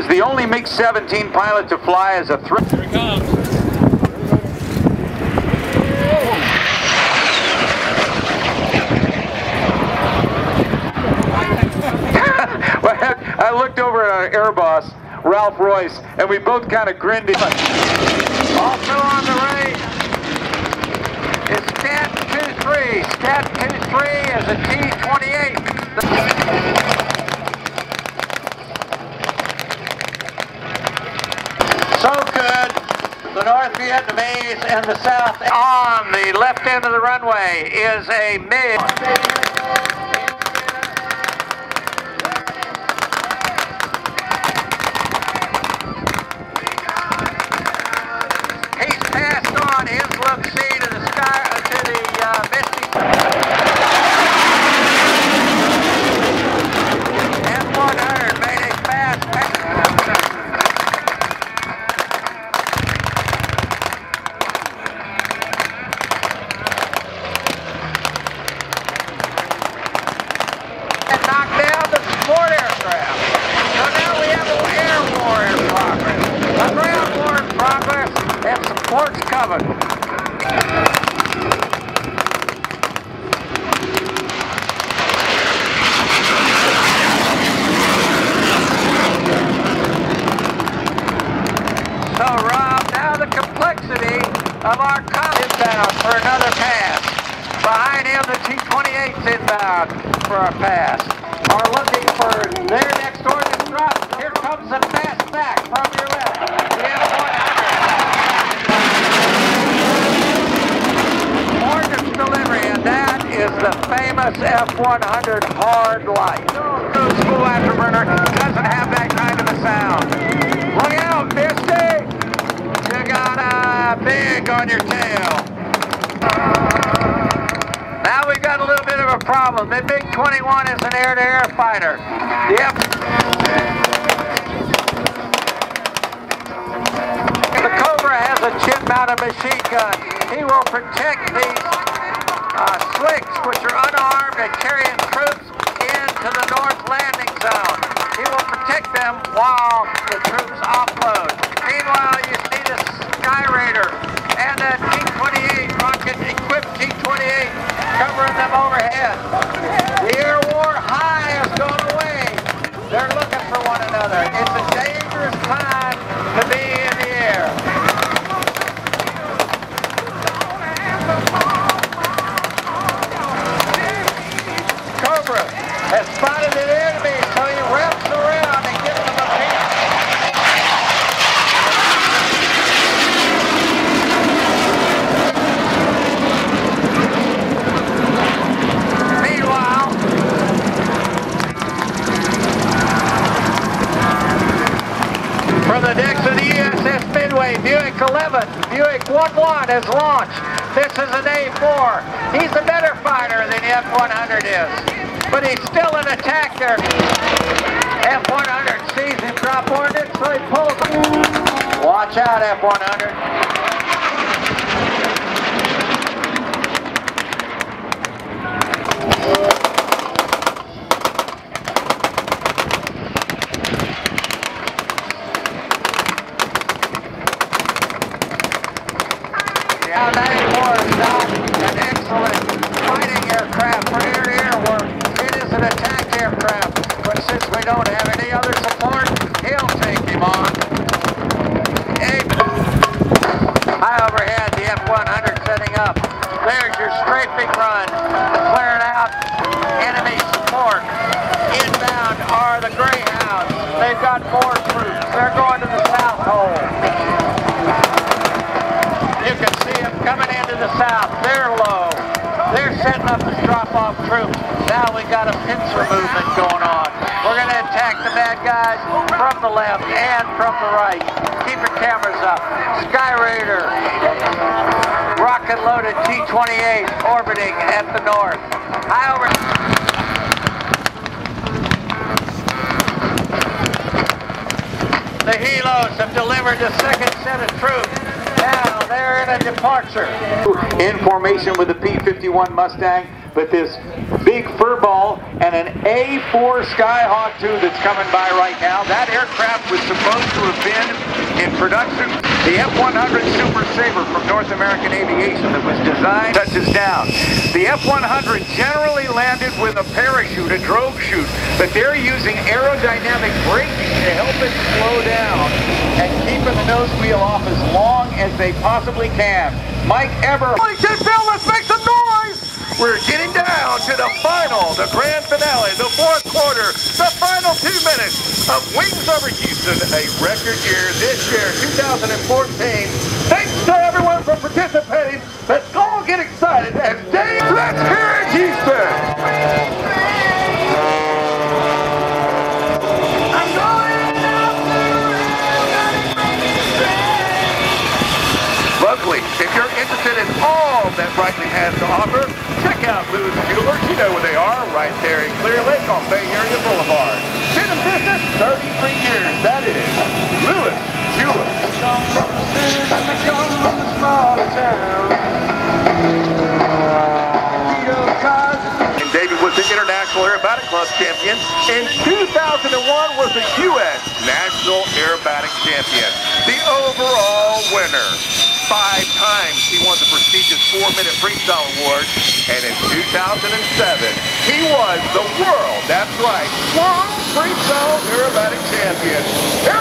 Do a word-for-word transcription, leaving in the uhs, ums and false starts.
the only MiG seventeen pilot to fly as a threat. Here it comes. I looked over at our air boss, Ralph Royce, and we both kind of grinned. Also on the right is Scat twenty-three. Scat twenty-three is a T twenty-eight. So good. The North Vietnamese and the South. On the left end of the runway is a Mig. Look-see to the sky, uh, to the uh, misty. F one hundred made a fast pass. And knocked down the support aircraft. So now we have an air war in progress. A ground war in progress, and support's coming. So Rob, now the complexity of our cop inbound for another pass. Behind him, the T twenty-eight's inbound for a pass. Are looking for their next ordnance drop. Here comes the fast back from your left. The F one hundred. Ordnance delivery, and that is the famous F one hundred hard light. The school afterburner doesn't have that kind of a sound. Look out, Misty! You got a big on your tail. Now we've got a little bit of a problem. The Mig twenty-one is an air-to-air fighter. The F the Cobra has a chip-mounted machine gun. He will protect these uh, slicks, which are unarmed and carrying troops into the north landing zone. He will protect them while the troops offload. Meanwhile, you see the Sky Raider and a T twenty-eight rocket-equipped T twenty-eight covering them overhead. The air war high has gone away. They're looking for one another. It's a dangerous time to be in the air. Cobra has spotted an enemy, so he wraps around and gets them a piece. Meanwhile, from the decks of the U S S Midway, Buick eleven, Buick one one has launched. This is an A four. He's a better fighter than the F one hundred is, but he's still an attack there. F one hundred sees him drop ordnance, so he pulls him. Watch out, F one hundred. Now that A four is not an excellent fighting aircraft for air-to-air work. It is an attack aircraft, but since we don't have any other support, he'll take him on. A high overhead, the F one hundred setting up. There's your strafing run, clearing out enemy support. Inbound are the Greyhounds. They've got more troops. They're going to the south hole. You can see them coming into the south. They're low. They're setting up the drop-off troops. Now we got a pincer movement going on. We're going to attack the bad guys from the left and from the right. Keep your cameras up. Sky Raider, rocket-loaded T twenty-eight orbiting at the north. High over. The Helos have delivered the second set of troops. Now they're in a departure. In formation with the P fifty-one Mustang, but this big furball and an A four Skyhawk two that's coming by right now. That aircraft was supposed to have been in production. The F one hundred Super Sabre from North American Aviation that was designed touches down. The F one hundred generally landed with a parachute, a drogue chute, but they're using aerodynamic braking to help it slow down and keeping the nose wheel off as long as they possibly can. Mike Eber. Bill, let's make some noise! We're getting down to the final, the grand finale, the fourth quarter, the final two minutes of Wings Over Houston, a record year this year, two thousand fourteen. Thanks to everyone for participating. Let's all get excited and Dave, let's hear it, Houston! I'm going up the Luckily, if you're interested in all that Breitling has to offer, check out Lewis Jewelers. You know where they are, right there in Clear Lake on Bay Area Boulevard. Been in business thirty-three years, that is Lewis Jewelers. And David was the International Aerobatic Club champion. In two thousand one was the U S National Aerobatic Champion. The overall winner. Five times he won the prestigious four-minute freestyle award, and in two thousand seven, he was the world, that's right, world freestyle aerobatic champion.